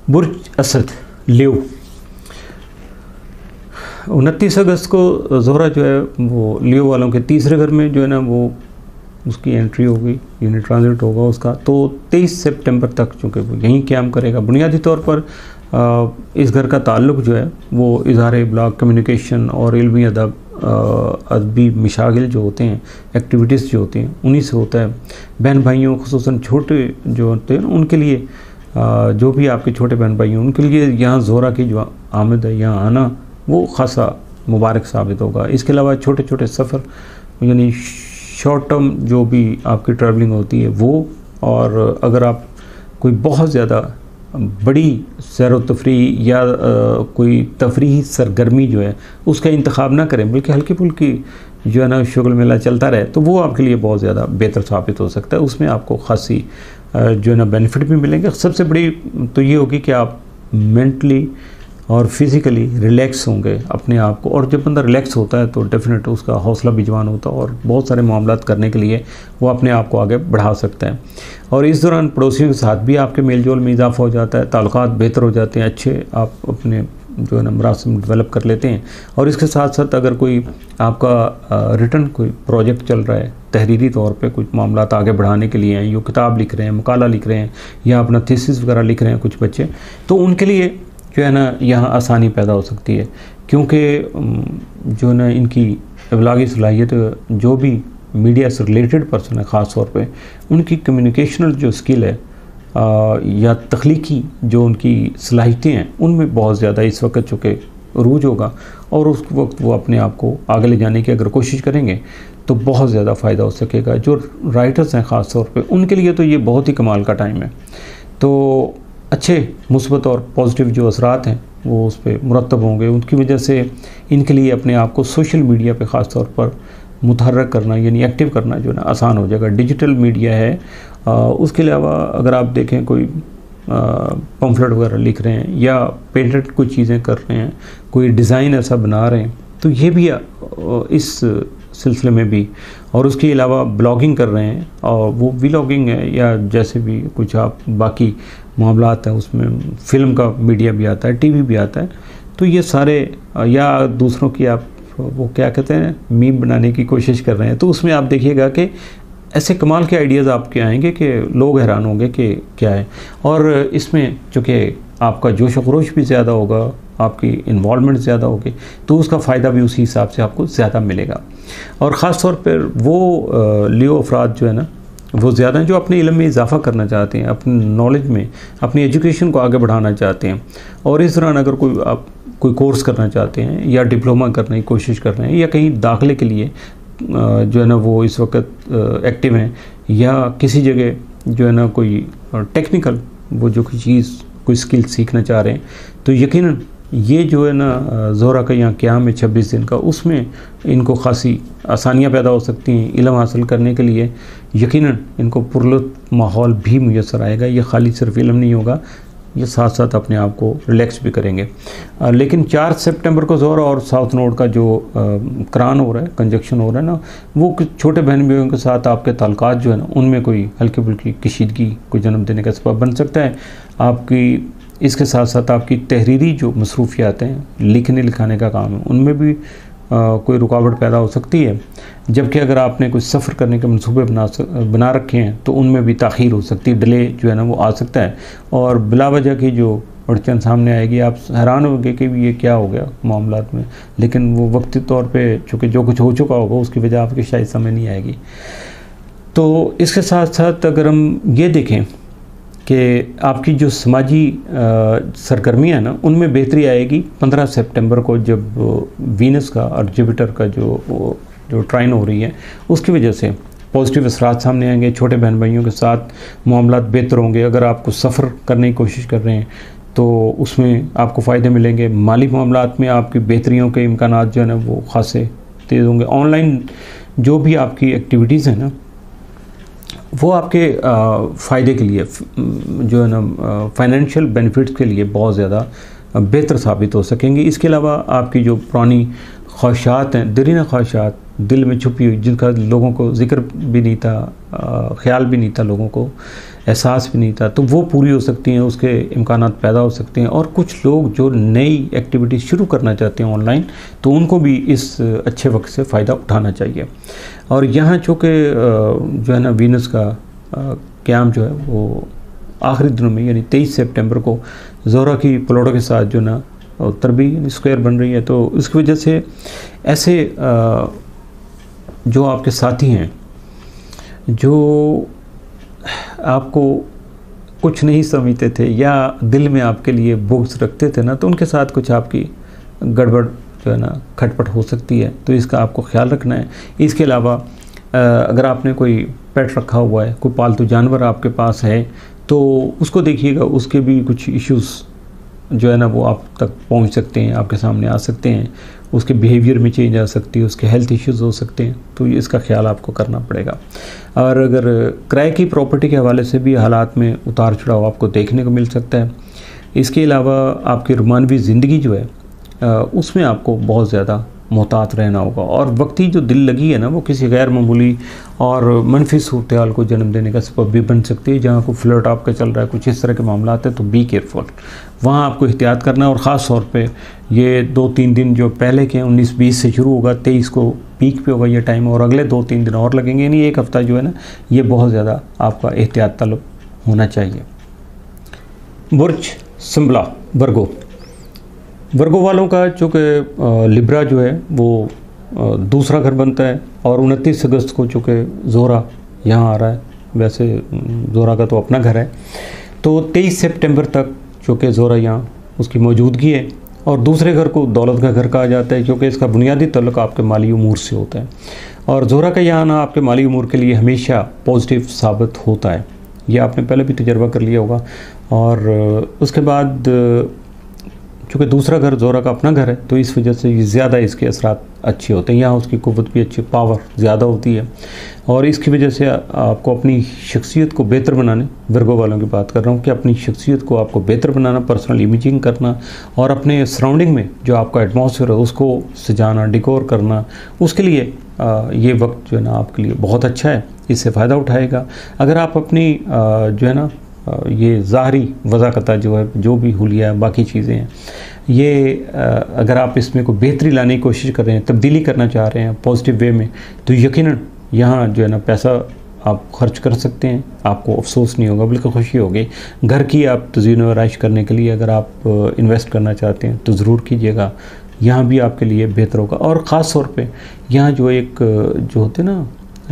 बुर्ज असद लियो, 29 अगस्त को ज़ोहरा जो है वो लियो वालों के तीसरे घर में जो है ना वो उसकी एंट्री होगी, यूनिट ट्रांजिट होगा उसका। तो 23 सितंबर तक चूँकि वो यहीं क़याम करेगा। बुनियादी तौर पर इस घर का ताल्लुक़ जो है वो इज़हार इब्लाग, कम्युनिकेशन और इल्मी अदब, अदबी मशागिल जो होते हैं, एक्टिविटीज़ जो होती हैं, उन्हीं से होता है। बहन भाइयों ख़ुसूसन छोटे जो होते हैं उनके लिए, जो भी आपके छोटे बहन भाई हैं उनके लिए यहाँ ज़ोहरा की जो आमद है, यहाँ आना वो ख़ासा मुबारक साबित होगा। इसके अलावा छोटे छोटे सफ़र यानी शॉर्ट टर्म जो भी आपकी ट्रैवलिंग होती है वो, और अगर आप कोई बहुत ज़्यादा बड़ी सैर व तफरीह या कोई तफरीही सरगर्मी जो है उसका इंतखाब ना करें, बल्कि हल्की फुल्की जो है ना शुगल मेला चलता रहे, तो वो आपके लिए बहुत ज़्यादा बेहतर साबित हो सकता है। उसमें आपको ख़ासी जो है ना बेनिफिट भी मिलेंगे। सबसे बड़ी तो ये होगी कि आप मेंटली और फिज़िकली रिलैक्स होंगे अपने आप को, और जब बंदा रिलैक्स होता है तो डेफिनेट उसका हौसला भी जवान होता है और बहुत सारे मामलात करने के लिए वो अपने आप को आगे बढ़ा सकता है। और इस दौरान पड़ोसियों के साथ भी आपके मेल जोल में इजाफा हो जाता है, ताल्लुकात बेहतर हो जाते हैं, अच्छे आप अपने जो है ना मरासिम डेवलप कर लेते हैं। और इसके साथ साथ अगर कोई आपका रिटर्न कोई प्रोजेक्ट चल रहा है, तहरीरी तौर पे कुछ मामलात आगे बढ़ाने के लिए हैं, यो किताब लिख रहे हैं, मकाला लिख रहे हैं या अपना थीसिस वगैरह लिख रहे हैं कुछ बच्चे, तो उनके लिए जो है ना यहाँ आसानी पैदा हो सकती है, क्योंकि जो है ना इनकी इब्लागी सलाहियत, जो भी मीडिया से रिलेटेड पर्सन है ख़ास तौर पे, उनकी कम्युनिकेशनल जो स्किल है या तख्लीकी जो उनकी सलाहियतें हैं उनमें बहुत ज़्यादा इस वक्त चूँकि रूज होगा, और उस वक्त वो अपने आप को आगे ले जाने की अगर कोशिश करेंगे तो बहुत ज़्यादा फ़ायदा हो सकेगा। जो राइटर्स हैं ख़ास तौर पे उनके लिए तो ये बहुत ही कमाल का टाइम है। तो अच्छे मुस्बत और पॉजिटिव जो असरात हैं वो उस पर मुरतब होंगे। उनकी वजह से इनके लिए अपने आप को सोशल मीडिया पे ख़ास तौर पर मुतहर्रक करना यानी एक्टिव करना जो है ना आसान हो जाएगा। डिजिटल मीडिया है, उसके अलावा अगर आप देखें कोई पम्फलेट वगैरह लिख रहे हैं या पेटेंट कुछ चीज़ें कर रहे हैं, कोई डिज़ाइन ऐसा बना रहे हैं, तो ये भी इस सिलसिले में भी, और उसके अलावा ब्लॉगिंग कर रहे हैं और वो व्लॉगिंग है या जैसे भी कुछ आप बाकी मामलात हैं, उसमें फ़िल्म का मीडिया भी आता है, टीवी भी आता है, तो ये सारे, या दूसरों की आप वो क्या कहते हैं मीम बनाने की कोशिश कर रहे हैं, तो उसमें आप देखिएगा कि ऐसे कमाल के आइडियाज़ आपके आएंगे कि लोग हैरान होंगे कि क्या है। और इसमें चूँकि आपका जोश व खरोश भी ज़्यादा होगा, आपकी इन्वॉल्वमेंट ज़्यादा होगी, तो उसका फ़ायदा भी उसी हिसाब से आपको ज़्यादा मिलेगा। और ख़ास तौर पर वो लियो अफराद जो है ना वो ज़्यादा हैं जो अपने इल्म में इजाफ़ा करना चाहते हैं, अपनी नॉलेज में अपनी एजुकेशन को आगे बढ़ाना चाहते हैं। और इस दौरान अगर आप कोई कोर्स करना चाहते हैं या डिप्लोमा करने की कोशिश कर रहे हैं या कहीं दाखिले के लिए जो है ना वो इस वक्त एक्टिव हैं, या किसी जगह जो है ना कोई टेक्निकल वो जो कोई चीज़ कोई स्किल सीखना चाह रहे हैं, तो यकीनन ये जो है ना ज़ोहरा का यहाँ क़याम है 26 दिन का, उसमें इनको ख़ासी आसानियाँ पैदा हो सकती हैं इल्म हासिल करने के लिए। यकीनन इनको पुरलुत्फ़ माहौल भी मुयस्सर आएगा। ये खाली सिर्फ इल्म नहीं होगा, ये साथ साथ अपने आप को रिलैक्स भी करेंगे। लेकिन 4 सितंबर को ज़ोहरा और साउथ नोड का जो करान हो रहा है, कंजक्शन हो रहा है ना, वो कुछ छोटे बहन भाइयों के साथ आपके ताल्लुकात जो है ना उनमें कोई हल्की फुल्की कशीदगी को जन्म देने का सबब बन सकता है। आपकी इसके साथ साथ आपकी तहरीरी जो मसरूफियात हैं, लिखने लिखाने का काम है, उनमें भी कोई रुकावट पैदा हो सकती है। जबकि अगर आपने कुछ सफ़र करने के मंसूबे बना रखे हैं तो उनमें भी ताख़ीर हो सकती है, डिले जो है ना वो आ सकता है। और बिला वजह की जो अड़चन सामने आएगी, आप हैरान होंगे कि ये क्या हो गया मामलात में, लेकिन वो वक्ती तौर पे चूँकि जो कुछ हो चुका होगा उसकी वजह आपकी शायद समझ नहीं आएगी। तो इसके साथ साथ अगर हम ये देखें कि आपकी जो समाजी सरगर्मियाँ हैं ना उनमें बेहतरी आएगी 15 सितंबर को, जब वीनस का और जुपिटर का जो ट्राइन हो रही है उसकी वजह से पॉजिटिव असरात सामने आएंगे। छोटे बहन भाइयों के साथ मामलात बेहतर होंगे। अगर आपको सफ़र करने की कोशिश कर रहे हैं तो उसमें आपको फ़ायदे मिलेंगे। माली मामलात में आपकी बेहतरियों के इम्कानात जो है ना वो ख़ासे तेज़ होंगे। ऑनलाइन जो भी आपकी एक्टिविटीज़ हैं ना वो आपके फ़ायदे के लिए जो है ना फाइनेंशियल बेनिफिट्स के लिए बहुत ज़्यादा बेहतर साबित हो सकेंगी। इसके अलावा आपकी जो पुरानी ख्वाहिशात हैं, दरीना ख्वाहिशात दिल में छुपी हुई, जिनका लोगों को जिक्र भी नहीं था, ख्याल भी नहीं था, लोगों को एहसास भी नहीं था, तो वो पूरी हो सकती हैं, उसके इम्कानात पैदा हो सकते हैं। और कुछ लोग जो नई एक्टिविटी शुरू करना चाहते हैं ऑनलाइन, तो उनको भी इस अच्छे वक्त से फ़ायदा उठाना चाहिए। और यहाँ चूँकि जो है ना वीनस का क़याम जो है वो आखिरी दिनों में, यानी 23 सितंबर को ज़ोहरा की प्लूटो के साथ जो ना तरबी स्क्वायर बन रही है, तो इसकी वजह से ऐसे जो आपके साथी हैं जो आपको कुछ नहीं समझते थे या दिल में आपके लिए बुग़्ज़ रखते थे ना, तो उनके साथ कुछ आपकी गड़बड़ जो है ना खटपट हो सकती है, तो इसका आपको ख्याल रखना है। इसके अलावा अगर आपने कोई पेट रखा हुआ है, कोई पालतू जानवर आपके पास है, तो उसको देखिएगा, उसके भी कुछ इश्यूज़ जो है ना वो आप तक पहुंच सकते हैं, आपके सामने आ सकते हैं, उसके बिहेवियर में चेंज आ सकती है, उसके हेल्थ इश्यूज़ हो सकते हैं, तो इसका ख्याल आपको करना पड़ेगा। और अगर किराए की प्रॉपर्टी के हवाले से भी हालात में उतार चढ़ाव आपको देखने को मिल सकता है। इसके अलावा आपकी रोमानवी ज़िंदगी जो है उसमें आपको बहुत ज़्यादा मोहतात रहना होगा, और वक्ती जो दिल लगी है ना वो किसी गैर मामूली और मनफी सूरत हाल को जन्म देने का सबब भी बन सकती है। जहाँ को फ्लर्ट आपका चल रहा है, कुछ इस तरह के मामला हैं, तो बी केयरफुल, वहाँ आपको एहतियात करना है। और ख़ास तौर पे ये 2-3 दिन जो पहले के 19-20 से शुरू होगा, 23 को पीक पे होगा ये टाइम, और अगले 2-3 दिन और लगेंगे, यानी एक हफ़्ता जो है ना ये बहुत ज़्यादा आपका एहतियात तलब होना चाहिए। बुर्ज संबला वर्गो, वर्गो वालों का चूँकि लिब्रा जो है वो दूसरा घर बनता है, और 29 अगस्त को चूँकि ज़ोहरा यहाँ आ रहा है, वैसे ज़ोहरा का तो अपना घर है, तो 23 सितंबर तक चूँकि ज़ोहरा यहाँ उसकी मौजूदगी है। और दूसरे घर को दौलत का घर कहा जाता है, क्योंकि इसका बुनियादी तल्लुक़ आपके माली उमूर से होता है, और ज़ोहरा का यहाँ आना आपके माली उमूर के लिए हमेशा पॉजिटिव साबित होता है। ये आपने पहले भी तजर्बा कर लिया होगा। और उसके बाद चूँकि दूसरा घर ज़ोहरा का अपना घर है, तो इस वजह से ज़्यादा इसके असरात अच्छे होते हैं, यहाँ उसकी क़ुव्वत भी अच्छी, पावर ज़्यादा होती है, और इसकी वजह से आपको अपनी शख्सियत को बेहतर बनाने, वर्गो वालों की बात कर रहा हूँ, कि अपनी शख्सियत को आपको बेहतर बनाना, पर्सनल इमेजिंग करना, और अपने सराउंडिंग में जो आपका एटमॉस्फेयर है उसको सजाना, डिकोर करना, उसके लिए ये वक्त जो है ना आपके लिए बहुत अच्छा है, इससे फ़ायदा उठाएगा। अगर आप अपनी जो है ना ये ज़ाहरी वज़ाकता जो है, जो भी हुलिया बाकी चीज़ें हैं, ये अगर आप इसमें कोई बेहतरी लाने की कोशिश कर रहे हैं, तब्दीली करना चाह रहे हैं पॉजिटिव वे में, तो यकीनन यहाँ जो है ना पैसा आप खर्च कर सकते हैं, आपको अफसोस नहीं होगा बल्कि खुशी होगी। घर की आप तज़ीन व आराइश करने के लिए अगर आप इन्वेस्ट करना चाहते हैं तो ज़रूर कीजिएगा, यहाँ भी आपके लिए बेहतर होगा। और ख़ास तौर पे यहाँ जो एक जो होते ना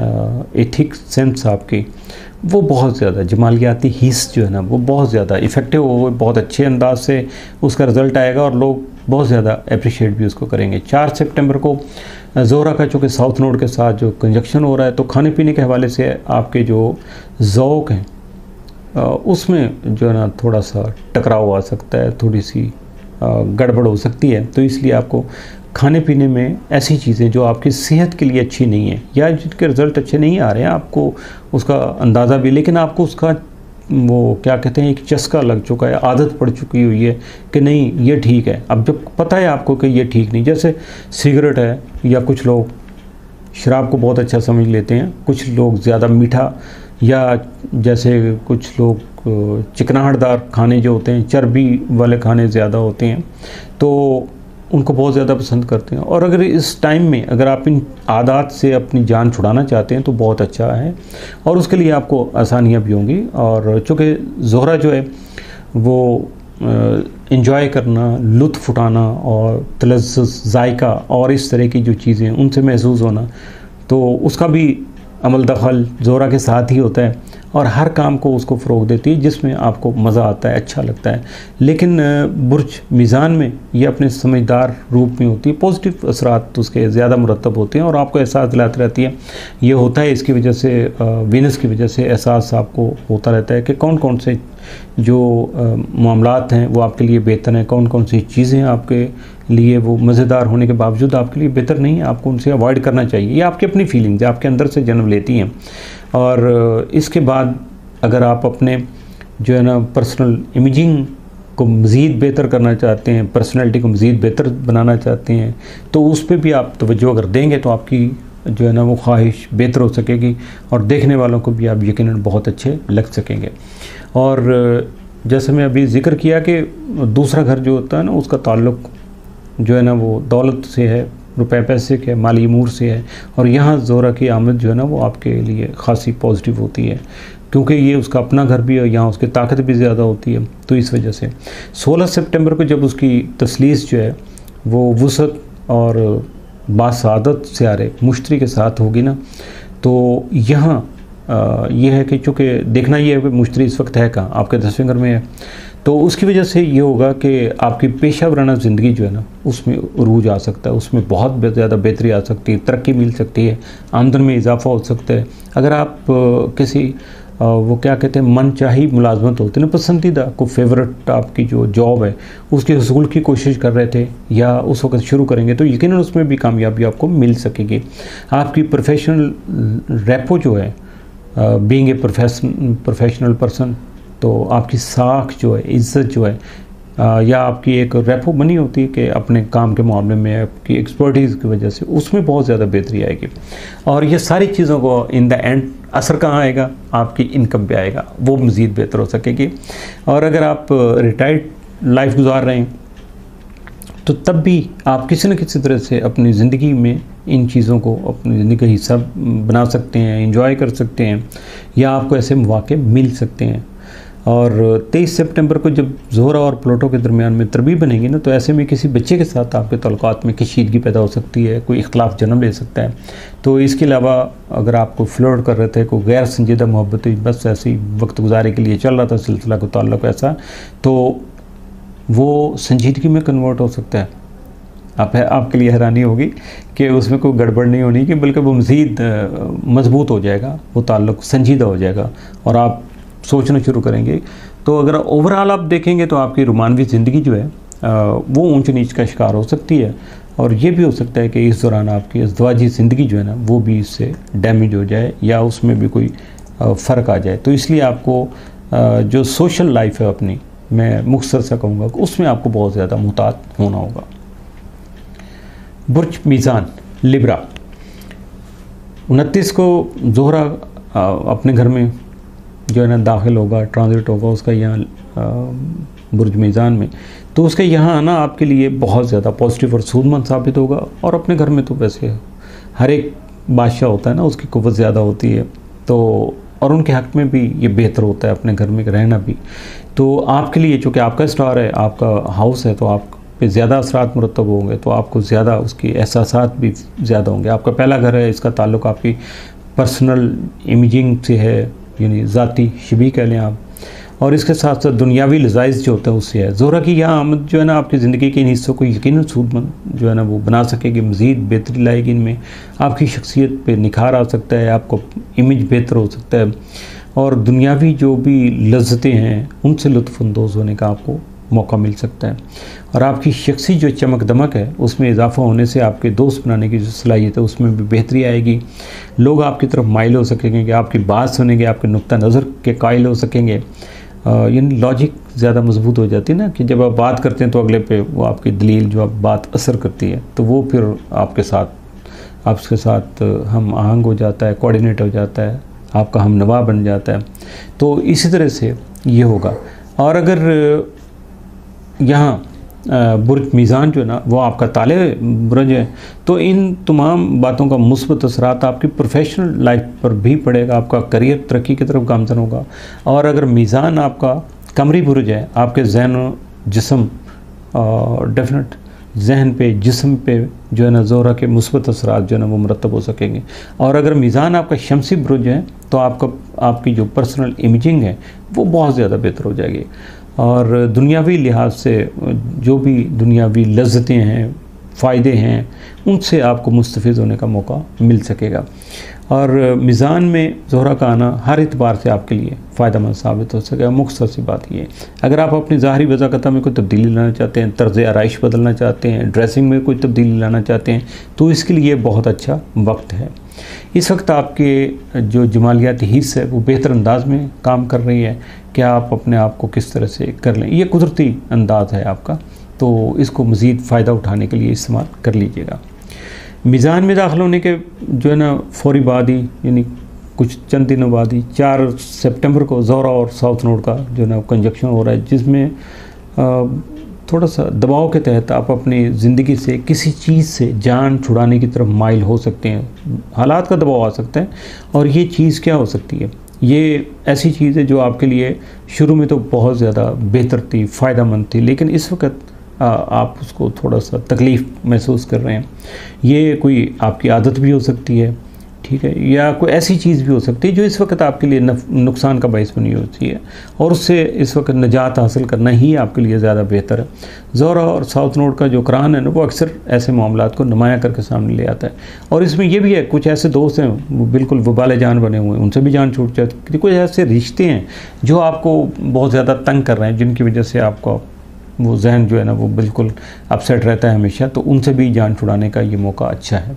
एथिक सेंस आपकी, वो बहुत ज़्यादा जमालियाती हिस्स जो है ना वो बहुत ज़्यादा इफ़ेक्टिव हो, बहुत अच्छे अंदाज से उसका रिज़ल्ट आएगा, और लोग बहुत ज़्यादा अप्रिशिएट भी उसको करेंगे। 4 सितंबर को ज़ोहरा का चूँकि साउथ नोड के साथ जो कंजक्शन हो रहा है, तो खाने पीने के हवाले से आपके जो ज़ौक़ हैं उसमें जो है ना थोड़ा सा टकराव आ सकता है, थोड़ी सी गड़बड़ हो सकती है। तो इसलिए आपको खाने पीने में ऐसी चीज़ें जो आपकी सेहत के लिए अच्छी नहीं है, या जिनके रिज़ल्ट अच्छे नहीं आ रहे हैं, आपको उसका अंदाज़ा भी, लेकिन आपको उसका वो क्या कहते हैं एक चस्का लग चुका है, आदत पड़ चुकी हुई है कि नहीं ये ठीक है। अब जब पता है आपको कि ये ठीक नहीं, जैसे सिगरेट है, या कुछ लोग शराब को बहुत अच्छा समझ लेते हैं, कुछ लोग ज़्यादा मीठा, या जैसे कुछ लोग चिकनाहटदार खाने जो होते हैं, चर्बी वाले खाने ज़्यादा होते हैं, तो उनको बहुत ज़्यादा पसंद करते हैं। और अगर इस टाइम में अगर आप इन आदत से अपनी जान छुड़ाना चाहते हैं तो बहुत अच्छा है, और उसके लिए आपको आसानियाँ भी होंगी। और चूँकि ज़ोहरा जो है वो इंजॉय करना, लुत्फ़ उठाना, और तलज़्ज़ुज़, जायका और इस तरह की जो चीज़ें उनसे महसूस होना, तो उसका भी अमल दखल ज़ोहरा के साथ ही होता है, और हर काम को उसको फ़रोग़ देती है जिसमें आपको मज़ा आता है, अच्छा लगता है। लेकिन बुर्ज मीज़ान में ये अपने समझदार रूप में होती है, पॉजिटिव असरात उसके ज़्यादा मुरतब होते हैं, और आपको एहसास दिलाती रहती है। ये होता है इसकी वजह से, वीनस की वजह से एहसास आपको होता रहता है कि कौन कौन से जो मामलात हैं वो आपके लिए बेहतर हैं, कौन कौन सी चीज़ें आपके लिए वो मज़ेदार होने के बावजूद आपके लिए बेहतर नहीं है, आपको उनसे अवॉइड करना चाहिए। ये आपकी अपनी फीलिंग्स आपके अंदर से जन्म लेती हैं। और इसके बाद अगर आप अपने जो है ना पर्सनल इमेजिंग को मज़ीद बेहतर करना चाहते हैं, पर्सनैलिटी को मज़ीद बेहतर बनाना चाहते हैं, तो उस पर भी आप तवज्जो अगर देंगे तो आपकी जो है ना वो ख्वाहिश बेहतर हो सकेगी और देखने वालों को भी आप यकीनन बहुत अच्छे लग सकेंगे। और जैसे मैं अभी जिक्र किया कि दूसरा घर जो होता है ना उसका ताल्लुक़ जो है ना वो दौलत से है, रुपए पैसे के, माली अमूर से है। और यहाँ ज़ोहरा की आमद जो है ना वो आपके लिए ख़ासी पॉजिटिव होती है, क्योंकि ये उसका अपना घर भी है, यहाँ उसकी ताकत भी ज़्यादा होती है। तो इस वजह से 16 सितंबर को जब उसकी तसलीस जो है वो वुसअत और बासादत से आ रहे मुश्तरी के साथ होगी ना, तो यहाँ ये है कि चूँकि देखना ये है कि मुश्तरी इस वक्त है कहाँ, आपके 10वें घर में है। तो उसकी वजह से ये होगा कि आपकी पेशा वराना ज़िंदगी जो है ना उसमें उरूज आ सकता है, उसमें बहुत ज़्यादा बेहतरी आ सकती है, तरक्की मिल सकती है, आमदन में इजाफा हो सकता है। अगर आप किसी वो क्या कहते हैं मनचाही मुलाजमत होती है ना, पसंदीदा को फेवरेट आपकी जो जॉब है उसके हसूल की कोशिश कर रहे थे या उस वक्त शुरू करेंगे, तो यकीनन उसमें भी कामयाबी आपको मिल सकेगी। आपकी प्रोफेशनल रेपो जो है, बीइंग ए प्रोफेशनल पर्सन, तो आपकी साख जो है, इज़्ज़त जो है, या आपकी एक रेपो बनी होती है कि अपने काम के मामले में आपकी एक्सपर्टीज़ की वजह से उसमें बहुत ज़्यादा बेहतरी आएगी। और ये सारी चीज़ों को इन द एंड असर कहाँ आएगा, आपकी इनकम पे आएगा, वो मज़ीद बेहतर हो सकेगी। और अगर आप रिटायर्ड लाइफ गुजार रहे हैं तो तब भी आप किसी न किसी तरह से अपनी ज़िंदगी में इन चीज़ों को अपनी ज़िंदगी का हिस्सा बना सकते हैं, एंजॉय कर सकते हैं, या आपको ऐसे मौके मिल सकते हैं। और 23 सितंबर को जब ज़ोहरा और प्लूटो के दरमियान में तरबीय बनेगी ना, तो ऐसे में किसी बच्चे के साथ आपके तल्लुकात में कशीदगी पैदा हो सकती है, कोई इख्तलाफ जन्म ले सकता है। तो इसके अलावा अगर आपको फ्लर्ट कर रहे थे, कोई गैर संजीदा मोहब्बत बस ऐसी वक्त गुजारे के लिए चल रहा था सिलसिला को ताल्लुक़ ऐसा, तो वो संजीदगी में कन्वर्ट हो सकता है। आपके लिए हैरानी होगी कि उसमें कोई गड़बड़ नहीं होनी कि बल्कि वो मज़ीद मजबूत हो जाएगा, वो ताल्लुक़ संजीदा हो जाएगा और आप सोचना शुरू करेंगे। तो अगर ओवरऑल आप देखेंगे तो आपकी रोमानवी ज़िंदगी जो है वो ऊंच नीच का शिकार हो सकती है। और ये भी हो सकता है कि इस दौरान आपकी अज़दवाजी ज़िंदगी जो है ना वो भी इससे डैमेज हो जाए या उसमें भी कोई फ़र्क आ जाए। तो इसलिए आपको जो सोशल लाइफ है अपनी, मैं मुख्तसर सा कहूँगा, उसमें आपको बहुत ज़्यादा मुहतात होना होगा। बुर्ज मीज़ान लिब्रा, 29 को ज़ोहरा अपने घर में जो है ना दाखिल होगा, ट्रांजिट होगा उसका यहाँ बुर्ज मीज़ान में। तो उसके यहाँ आना आपके लिए बहुत ज़्यादा पॉजिटिव और सूदमंद साबित होगा। और अपने घर में तो वैसे हर एक बादशाह होता है ना, उसकी कुव्वत ज़्यादा होती है, तो और उनके हक़ में भी ये बेहतर होता है अपने घर में रहना भी। तो आपके लिए चूँकि आपका स्टार है, आपका हाउस है, तो आप पे ज़्यादा असरात मुरतब होंगे, तो आपको ज़्यादा उसकी एहसासात भी ज़्यादा होंगे। आपका पहला घर है, इसका ताल्लुक़ आपकी पर्सनल इमेजिंग से है, यानी ज़ाती शबी कह लें आप, और इसके साथ साथ दुनियावी लज़ाइज़ जो होता है उससे है। ज़ोहरा की यह आमद जो है ना आपकी ज़िंदगी के इन हिस्सों को यकीनन सूदमंद जो है ना वो बना सकेगी, मज़ीद बेहतरी लाएगी इनमें, आपकी शख्सियत पे निखार आ सकता है, आपको इमेज बेहतर हो सकता है, और दुनियावी जो भी लज्जतें हैं उनसे लुत्फ़अंदोज़ होने का आपको मौका मिल सकता है। और आपकी शख्सी जो चमक दमक है उसमें इजाफा होने से आपके दोस्त बनाने की जो सलाहियत है उसमें भी बेहतरी आएगी। लोग आपकी तरफ माइल हो सकेंगे, कि आपकी बात सुनेंगे, आपके नुक्ता नज़र के कायल हो सकेंगे। यानी लॉजिक ज़्यादा मजबूत हो जाती है ना, कि जब आप बात करते हैं तो अगले पे वो आपकी दलील जो आप बात असर करती है, तो वो फिर आपके साथ हम आहंग हो जाता है, कोऑर्डिनेट हो जाता है, आपका हम नवा बन जाता है। तो इसी तरह से ये होगा। और अगर यहाँ बुर्ज मीज़ान जो है ना वो आपका ताले बुर्ज है, तो इन तमाम बातों का मुस्बत असरात आपकी प्रोफेशनल लाइफ पर भी पड़ेगा, आपका करियर तरक्की की तरफ गामज़न होगा। और अगर मीज़ान आपका कमरी बुर्ज है, आपके जहन जिस्म डेफिनेट जहन पे जिस्म पे जो है ना ज़ोहरा के मुस्बत असरात जो है ना वो मुरतब हो सकेंगे। और अगर मीज़ान आपका शमसी बुर्ज है तो आपकी जो पर्सनल इमेजिंग है वो बहुत ज़्यादा बेहतर हो जाएगी। और दुनियावी लिहाज से जो भी दुनियावी लज्जतें हैं, फ़ायदे हैं, उनसे आपको मुस्तफ़ीज़ होने का मौका मिल सकेगा। और मीज़ान में ज़ोहरा का आना हर एतबार से आपके लिए फ़ायदेमंद साबित हो सकेगा। मुख्तसर सी बात ये, अगर आप अपनी ज़ाहरी वज़ाकता में कोई तब्दीली लाना चाहते हैं, तर्ज़ आराइश बदलना चाहते हैं, ड्रेसिंग में कोई तब्दीली लाना चाहते हैं, तो इसके लिए बहुत अच्छा वक्त है। इस वक्त आपके जो जमालियाती हिस्स है वो बेहतर अंदाज में काम कर रही है कि आप अपने आप को किस तरह से कर लें। ये कुदरती अंदाज़ है आपका, तो इसको मज़ीद फ़ायदा उठाने के लिए इस्तेमाल कर लीजिएगा। मीज़ान में दाखिल होने के जो है ना फौरी बाद ही, यानी कुछ चंद दिनों बाद ही 4 सितंबर को ज़ोहरा और साउथ नोड का जो है ना कंजक्शन हो रहा है, जिसमें थोड़ा सा दबाव के तहत आप अपनी ज़िंदगी से किसी चीज़ से जान छुड़ाने की तरफ माइल हो सकते हैं। हालात का दबाव आ सकता है, और ये चीज़ क्या हो सकती है? ये ऐसी चीज़ है जो आपके लिए शुरू में तो बहुत ज़्यादा बेहतर थी, फ़ायदेमंद थी, लेकिन इस वक्त आप उसको थोड़ा सा तकलीफ़ महसूस कर रहे हैं। ये कोई आपकी आदत भी हो सकती है, ठीक है, या कोई ऐसी चीज़ भी हो सकती है जो इस वक्त आपके लिए नुकसान का बायस बनी होती है, और उससे इस वक्त निजात हासिल करना ही आपके लिए ज़्यादा बेहतर है। ज़ोहरा और साउथ नोड का जो कुरान है ना, वो अक्सर ऐसे मामलात को नुमाया करके सामने ले आता है। और इसमें यह भी है, कुछ ऐसे दोस्त हैं वो बिल्कुल वबाल जान बने हुए हैं, उनसे भी जान छूट जाती है। कुछ ऐसे रिश्ते हैं जो आपको बहुत ज़्यादा तंग कर रहे हैं, जिनकी वजह से आपको वो जहन जो है ना वो बिल्कुल अपसेट रहता है हमेशा, तो उनसे भी जान छुड़ाने का ये मौका अच्छा है।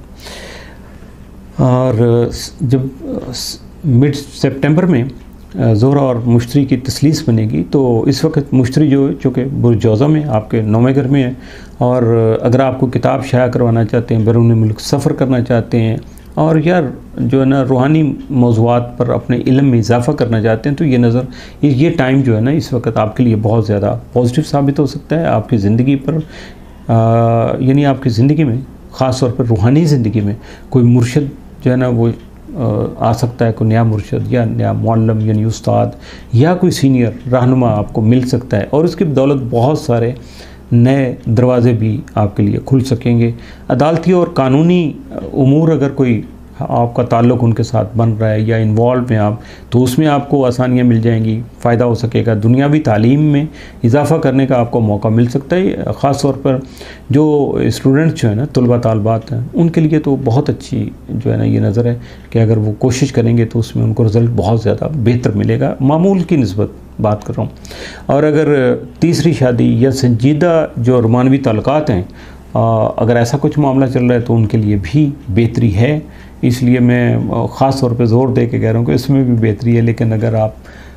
और जब मिड सितंबर में ज़ोहरा और मुश्तरी की तसलीस बनेगी, तो इस वक्त मुश्तरी जो चूँकि बुर्ज जौज़ा में आपके 9वें घर में है, और अगर आपको किताब शाया करवाना चाहते हैं, बैरून मुल्क सफ़र करना चाहते हैं, और यार जो है ना रूहानी मौज़ूआत पर अपने इल्म में इजाफ़ा करना चाहते हैं, तो ये टाइम जो है ना इस वक्त आपके लिए बहुत ज़्यादा पॉजिटिव साबित हो सकता है आपकी ज़िंदगी पर। यानी आपकी ज़िंदगी में, ख़ास तौर पर रूहानी ज़िंदगी में कोई मुर्शिद जो है ना वो आ सकता है, कोई नया मुर्शिद या नया मुअल्लिम यानी उस्ताद या कोई सीनियर रहनुमा आपको मिल सकता है, और उसकी बदौलत बहुत सारे नए दरवाज़े भी आपके लिए खुल सकेंगे। अदालती और कानूनी उमूर अगर कोई आपका ताल्लुक़ उनके साथ बन रहा है या इन्वॉल्व में आप, तो उसमें आपको आसानियाँ मिल जाएंगी, फ़ायदा हो सकेगा। दुनियावी तालीम में इजाफ़ा करने का आपको मौका मिल सकता है। ख़ास तौर पर जो स्टूडेंट्स जो है ना, तलबा तालबात हैं, उनके लिए तो बहुत अच्छी जो है ना ये नज़र है कि अगर वो कोशिश करेंगे तो उसमें उनको रिज़ल्ट बहुत ज़्यादा बेहतर मिलेगा, मामूल की निस्बत बात कर रहा हूँ। और अगर तीसरी शादी या संजीदा जो रोमानवी ताल्लुकात हैं, अगर ऐसा कुछ मामला चल रहा है तो उनके लिए भी बेहतरी है। इसलिए मैं ख़ास तौर पे ज़ोर दे के कह रहा हूँ कि इसमें भी बेहतरी है। लेकिन अगर आप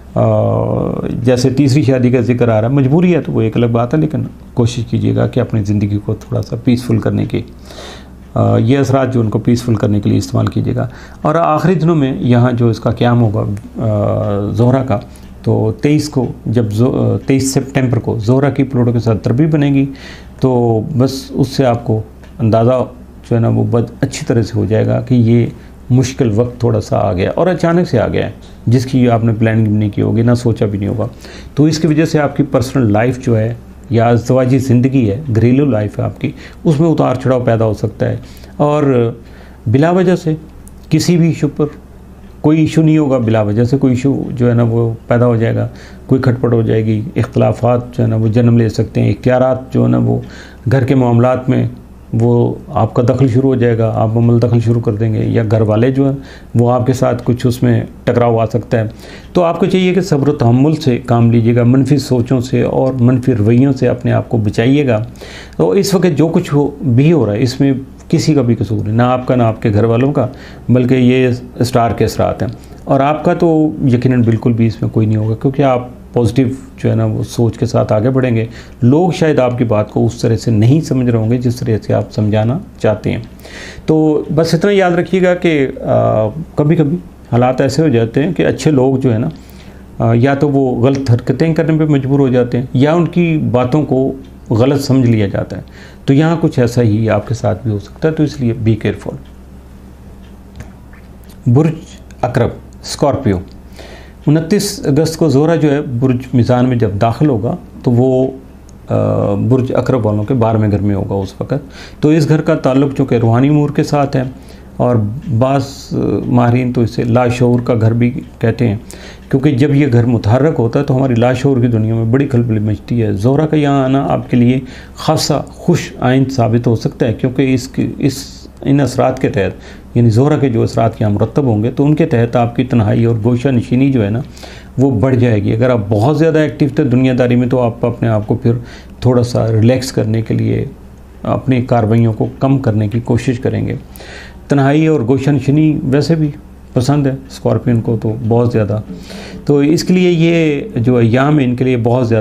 जैसे तीसरी शादी का जिक्र आ रहा है, मजबूरी है तो वो एक अलग बात है, लेकिन कोशिश कीजिएगा कि अपनी ज़िंदगी को थोड़ा सा पीसफुल करने के ये असरात जो उनको पीसफुल करने के लिए इस्तेमाल कीजिएगा। और आखिरी दिनों में यहाँ जो इसका क़याम होगा ज़ोहरा का, तो 23 सितंबर को ज़ोहरा की प्लूटो के साथ तरबीब बनेगी, तो बस उससे आपको अंदाज़ा जो है ना वो अच्छी तरह से हो जाएगा कि ये मुश्किल वक्त थोड़ा सा आ गया, और अचानक से आ गया है, जिसकी आपने प्लानिंग भी नहीं की होगी, ना सोचा भी नहीं होगा। तो इसकी वजह से आपकी पर्सनल लाइफ जो है या अज़दवाजी ज़िंदगी है, घरेलू लाइफ है आपकी, उसमें उतार चढ़ाव पैदा हो सकता है। और बिला वजह से किसी भी इशू पर कोई इशू नहीं होगा, बिला वजह से कोई इशू जो है ना वो पैदा हो जाएगा, कोई खटपट हो जाएगी, इख्तलाफात जो है ना वो जन्म ले सकते हैं, इख्तियारात जो है ना वो घर के मामलात में वो आपका दखल शुरू हो जाएगा, आप अमल दखल शुरू कर देंगे, या घर वाले जो हैं वो आपके साथ कुछ उसमें टकराव आ सकता है। तो आपको चाहिए कि सब्र व तहम्मुल से काम लीजिएगा, मनफी सोचों से और मनफी रवैयों से अपने आप को बचाइएगा। तो इस वक्त जो कुछ भी हो रहा है इसमें किसी का भी कसूर नहीं, ना आपका ना आपके घर वालों का, बल्कि ये स्टार के असरात हैं। और आपका तो यकीनन बिल्कुल भी इसमें कोई नहीं होगा, क्योंकि आप पॉजिटिव जो है ना वो सोच के साथ आगे बढ़ेंगे। लोग शायद आपकी बात को उस तरह से नहीं समझ रहे होंगे जिस तरह से आप समझाना चाहते हैं। तो बस इतना याद रखिएगा कि कभी कभी हालात ऐसे हो जाते हैं कि अच्छे लोग जो है ना या तो वो गलत हरकतें करने पे मजबूर हो जाते हैं, या उनकी बातों को गलत समझ लिया जाता है। तो यहाँ कुछ ऐसा ही आपके साथ भी हो सकता है, तो इसलिए बी केयरफुल। बुर्ज अकरब स्कॉर्पियो, 29 अगस्त को ज़ोहरा जो है बुर्ज मीज़ान में जब दाखिल होगा, तो वो बुर्ज अकरब वालों के 12वें घर में होगा उस वक़्त। तो इस घर का ताल्लुक़ चूँकि रूहानी उमूर के साथ है, और बाज़ माहिरीन तो इसे लाशऊर का घर भी कहते हैं, क्योंकि जब ये घर मुतहर्रक होता है तो हमारी लाशऊर की दुनिया में बड़ी खलबली मचती है। ज़ोहरा का यहाँ आना आपके लिए ख़ासा खुश आइंद साबित हो सकता है, क्योंकि इन असरात के तहत, यानी ज़ोहरा के जो असरात यहाँ मुरतब होंगे, तो उनके तहत आपकी तन्हाई और गोशा नशीनी जो है ना वो बढ़ जाएगी। अगर आप बहुत ज़्यादा एक्टिव थे दुनियादारी में, तो आप अपने आप को फिर थोड़ा सा रिलैक्स करने के लिए अपनी कार्रवाइयों को कम करने की कोशिश करेंगे। तन्हाई और गोशा नशीनी वैसे भी पसंद है स्कॉर्पियन को तो बहुत ज़्यादा, तो इसके लिए ये जो अय्याम है इनके लिए बहुत ज़्यादा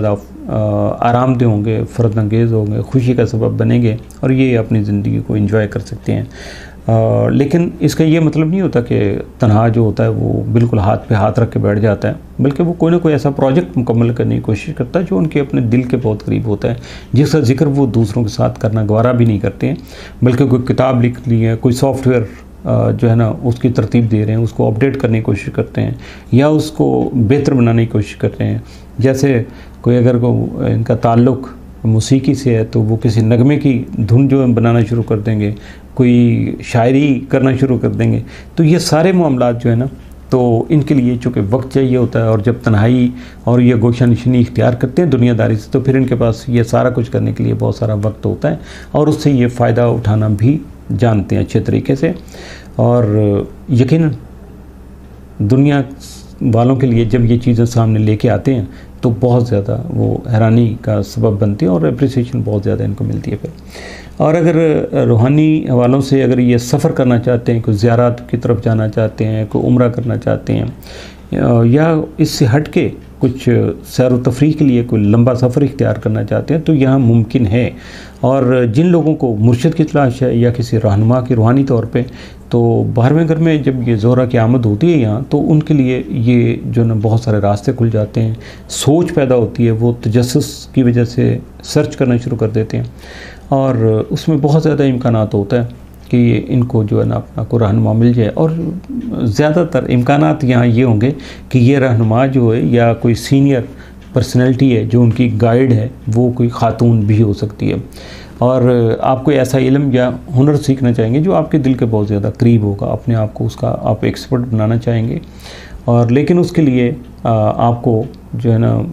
आरामदेह होंगे, फ़र्जअंगेज़ होंगे, खुशी का सबब बनेंगे और ये अपनी ज़िंदगी को एंजॉय कर सकते हैं। लेकिन इसका ये मतलब नहीं होता कि तन्हा जो होता है वो बिल्कुल हाथ पे हाथ रख के बैठ जाता है, बल्कि वो कोई ना कोई ऐसा प्रोजेक्ट मुकम्मल करने की कोशिश करता है जो उनके अपने दिल के बहुत करीब होता है, जिसका जिक्र वो दूसरों के साथ करना गवारा भी नहीं करते हैं। बल्कि कोई किताब लिख ली है, कोई सॉफ्टवेयर जो है ना उसकी तरतीब दे रहे हैं, उसको अपडेट करने की कोशिश करते हैं या उसको बेहतर बनाने की कोशिश करते हैं। जैसे कोई अगर को इनका ताल्लुक़ मौसीकी से है तो वो किसी नगमे की धुन जो है बनाना शुरू कर देंगे, कोई शायरी करना शुरू कर देंगे। तो ये सारे मामलात जो है ना, तो इनके लिए चूँकि वक्त चाहिए होता है, और जब तन्हाई और ये गोशा नशीनी इख्तियार करते हैं दुनियादारी से, तो फिर इनके पास ये सारा कुछ करने के लिए बहुत सारा वक्त होता है और उससे ये फ़ायदा उठाना भी जानते हैं अच्छे तरीके से। और यकीनन दुनिया वालों के लिए जब ये चीज़ें सामने लेके आते हैं तो बहुत ज़्यादा वो हैरानी का सबब बनती है और अप्रिसिएशन बहुत ज़्यादा इनको मिलती है फिर। और अगर रूहानी हवालों से अगर ये सफ़र करना चाहते हैं, कोई ज़ियारत की तरफ जाना चाहते हैं, कोई उम्रा करना चाहते हैं या इससे हट के कुछ सैर व तफरीह के लिए कोई लंबा सफ़र इख्तियार करना चाहते हैं तो यहाँ मुमकिन है। और जिन लोगों को मुर्शिद की तलाश है या किसी रहनुमा की रूहानी तौर पे, तो 12वें घर में जब ये ज़ोहरा की आमद होती है यहाँ, तो उनके लिए ये जो ना बहुत सारे रास्ते खुल जाते हैं, सोच पैदा होती है, वो तजस्सुस की वजह से सर्च करना शुरू कर देते हैं और उसमें बहुत ज़्यादा इम्कानात होता है कि इनको जो है ना अपना को रहनुमा मिल जाए। और ज़्यादातर इम्कानात यहाँ ये होंगे कि ये रहनुमा जो है या कोई सीनियर पर्सनैलिटी है जो उनकी गाइड है, वो कोई ख़ातून भी हो सकती है। और आप कोई ऐसा इल्म या हुनर सीखना चाहेंगे जो आपके दिल के बहुत ज़्यादा करीब होगा, अपने आप को उसका आप एक्सपर्ट बनाना चाहेंगे। और लेकिन उसके लिए आपको जो है ना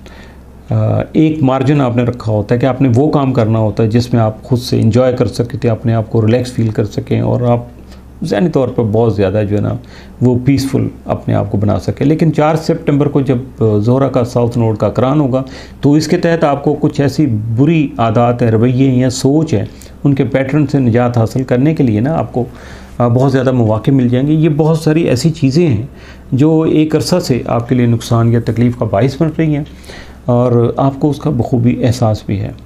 एक मार्जिन आपने रखा होता है कि आपने वो काम करना होता है जिसमें आप खुद से इंजॉय कर सकते, अपने आप को रिलैक्स फील कर सकें और आप ज़हनी तौर पर बहुत ज़्यादा जो है ना वो पीसफुल अपने आप को बना सकें। लेकिन 4 सितंबर को जब ज़ोहरा का साउथ नोड का करान होगा तो इसके तहत आपको कुछ ऐसी बुरी आदत है, रवैये या सोच है, उनके पैटर्न से निजात हासिल करने के लिए ना आपको बहुत ज़्यादा मौके मिल जाएंगे। ये बहुत सारी ऐसी चीज़ें हैं जो एक अरसा से आपके लिए नुकसान या तकलीफ़ का बाइस बन रही हैं और आपको उसका बखूबी एहसास भी है।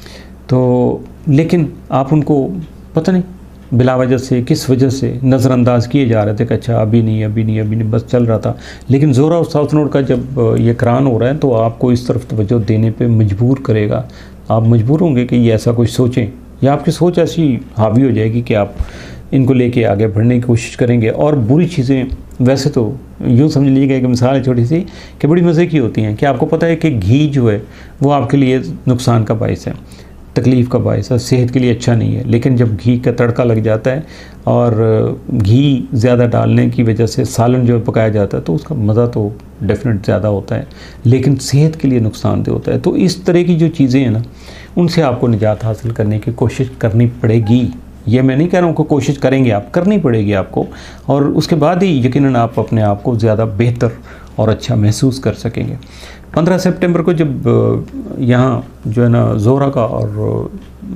तो लेकिन आप उनको पता नहीं बिला वजह से किस वजह से नज़रअंदाज किए जा रहे थे कि अच्छा अभी नहीं बस चल रहा था। लेकिन ज़ोहरा और साउथ नोड का जब ये करान हो रहा है तो आपको इस तरफ तवज्जो देने पे मजबूर करेगा। आप मजबूर होंगे कि ये ऐसा कुछ सोचें या आपकी सोच ऐसी हावी हो जाएगी कि आप इनको लेके आगे बढ़ने की कोशिश करेंगे। और बुरी चीज़ें वैसे तो यूँ समझ लीजिएगा एक मिसाल है छोटी सी कि बड़ी मज़े की होती हैं कि आपको पता है कि घी जो है वो आपके लिए नुकसान का बायस है, तकलीफ़ का बायस है, सेहत के लिए अच्छा नहीं है। लेकिन जब घी का तड़का लग जाता है और घी ज़्यादा डालने की वजह से सालन जो पकाया जाता है तो उसका मज़ा तो डेफिनेट ज़्यादा होता है, लेकिन सेहत के लिए नुकसानदेह होता है। तो इस तरह की जो चीज़ें हैं ना, उनसे आपको निजात हासिल करने की कोशिश करनी पड़ेगी। ये मैं नहीं कह रहा हूँ कि कोशिश करेंगे, आप करनी पड़ेगी आपको, और उसके बाद ही यकीनन आप अपने आप को ज़्यादा बेहतर और अच्छा महसूस कर सकेंगे। 15 सितंबर को जब यहाँ जो है ना ज़ोहरा का और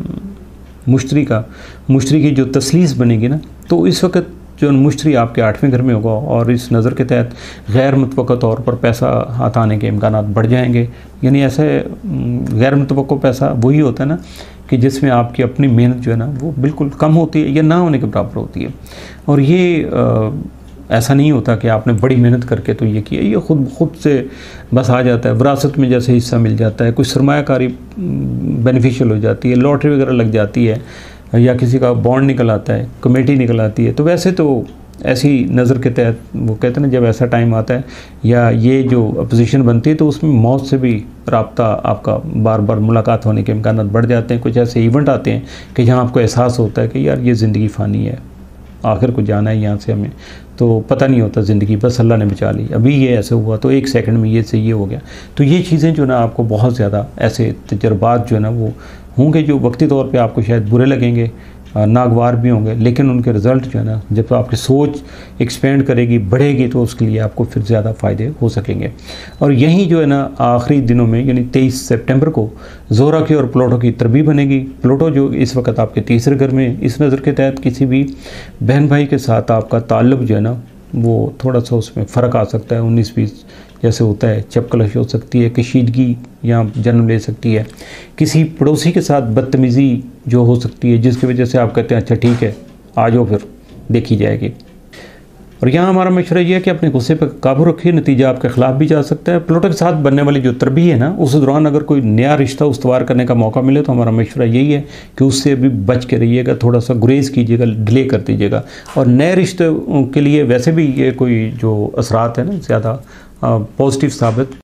मुश्तरी की जो तसलीस बनेगी ना, तो इस वक्त जो मुश्तरी आपके 8वें घर में होगा और इस नज़र के तहत गैर मुतवक्का तौर पर पैसा हाथ आने के इम्कानात बढ़ जाएंगे। यानी ऐसे गैर मुतवक्का पैसा वही होता है ना कि जिसमें आपकी अपनी मेहनत जो है ना वो बिल्कुल कम होती है या ना होने के बराबर होती है। और ये ऐसा नहीं होता कि आपने बड़ी मेहनत करके तो ये किया, ये खुद से बस आ जाता है। विरासत में जैसे हिस्सा मिल जाता है, कोई सरमायाकारी बेनिफिशियल हो जाती है, लॉटरी वगैरह लग जाती है या किसी का बॉन्ड निकल आता है, कमेटी निकल आती है। तो वैसे तो ऐसी नज़र के तहत वो कहते हैं ना, जब ऐसा टाइम आता है या ये जो अपोजिशन बनती है तो उसमें मौत से भी रब्ता आपका बार बार मुलाकात होने के इम्कान बढ़ जाते हैं। कुछ ऐसे इवेंट आते हैं कि जहाँ आपको एहसास होता है कि यार ये ज़िंदगी फ़ानी है, आखिर को जाना है यहाँ से हमें, तो पता नहीं होता ज़िंदगी, बस अल्लाह ने बचा ली, अभी ये ऐसे हुआ तो 1 सेकंड में ये से ये हो गया। तो ये चीज़ें जो ना आपको बहुत ज़्यादा ऐसे तजर्बात जो है ना वो होंगे जो वक्ती तौर पे आपको शायद बुरे लगेंगे, नागवार भी होंगे, लेकिन उनके रिज़ल्ट जो है ना जब तो आपकी सोच एक्सपेंड करेगी, बढ़ेगी, तो उसके लिए आपको फिर ज़्यादा फ़ायदे हो सकेंगे। और यहीं जो है ना आखिरी दिनों में यानी 23 सितंबर को ज़ोहरा की और प्लूटो की तरबीह बनेगी। प्लूटो जो इस वक्त आपके तीसरे घर में, इस नज़र के तहत किसी भी बहन भाई के साथ आपका ताल्लुक़ जो है ना वो थोड़ा सा उसमें फ़र्क आ सकता है, 19-20 जैसे होता है, चपकलश हो सकती है, कशीदगी यहाँ जन्म ले सकती है, किसी पड़ोसी के साथ बदतमीज़ी जो हो सकती है, जिसकी वजह से आप कहते हैं अच्छा ठीक है आ जाओ फिर देखी जाएगी। और यहाँ हमारा मशवरा ये है कि अपने गुस्से पर काबू रखिए, नतीजा आपके खिलाफ भी जा सकता है। प्लॉट के साथ बनने वाली जो तरबी है ना, उस दौरान अगर कोई नया रिश्ता उस्तवार करने का मौका मिले तो हमारा मशवरा यही है कि उससे भी बच के रहिएगा, थोड़ा सा गुरेज कीजिएगा, डिले कर दीजिएगा। और नए रिश्ते के लिए वैसे भी ये कोई जो असरात है ना ज़्यादा पॉजिटिव साबित